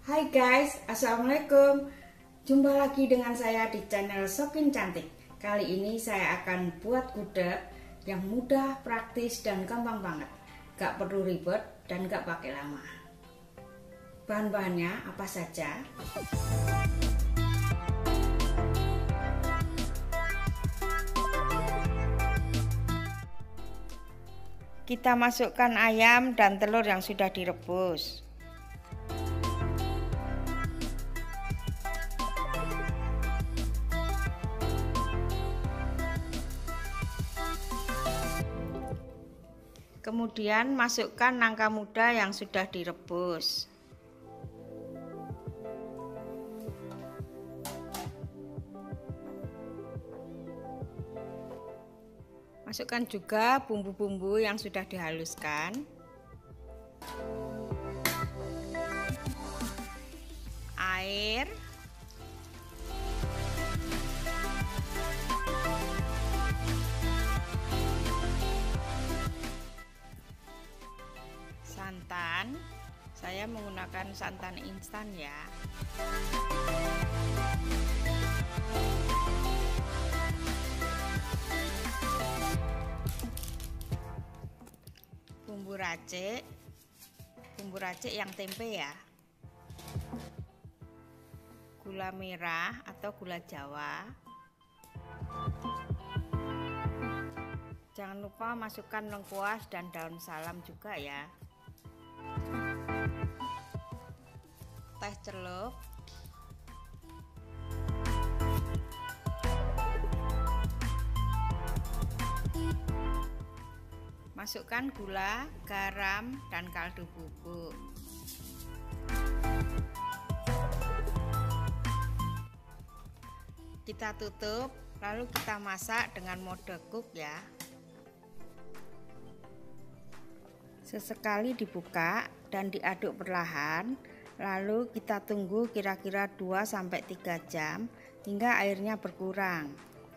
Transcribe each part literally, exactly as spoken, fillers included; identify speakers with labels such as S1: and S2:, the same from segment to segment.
S1: Hai guys, assalamualaikum. Jumpa lagi dengan saya di channel Sokin Cantik. Kali ini saya akan buat gudeg yang mudah, praktis, dan gampang banget. Gak perlu ribet dan gak pakai lama. Bahan-bahannya apa saja? Kita masukkan ayam dan telur yang sudah direbus. Kemudian masukkan nangka muda yang sudah direbus. Masukkan juga bumbu-bumbu yang sudah dihaluskan. Air. Santan, saya menggunakan santan instan ya. Bumbu racik, bumbu racik yang tempe ya. Gula merah atau gula Jawa. Jangan lupa masukkan lengkuas dan daun salam juga ya. Teh celup, masukkan gula, garam, dan kaldu bubuk. Kita tutup, lalu kita masak dengan mode cook ya. Sesekali dibuka dan diaduk perlahan, lalu kita tunggu kira-kira dua sampai tiga jam hingga airnya berkurang.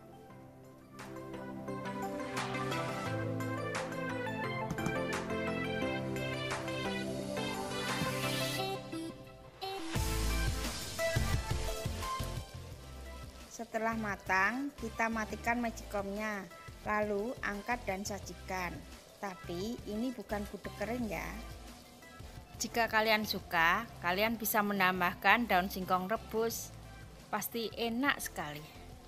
S1: Setelah matang, kita matikan magicomnya, lalu angkat dan sajikan. Tapi ini bukan gudeg kering ya. Jika kalian suka, kalian bisa menambahkan daun singkong rebus. Pasti enak sekali.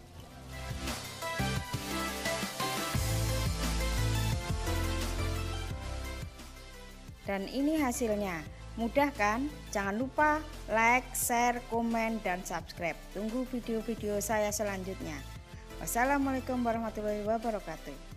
S1: Dan ini hasilnya. Mudah kan? Jangan lupa like, share, komen, dan subscribe. Tunggu video-video saya selanjutnya. Wassalamualaikum warahmatullahi wabarakatuh.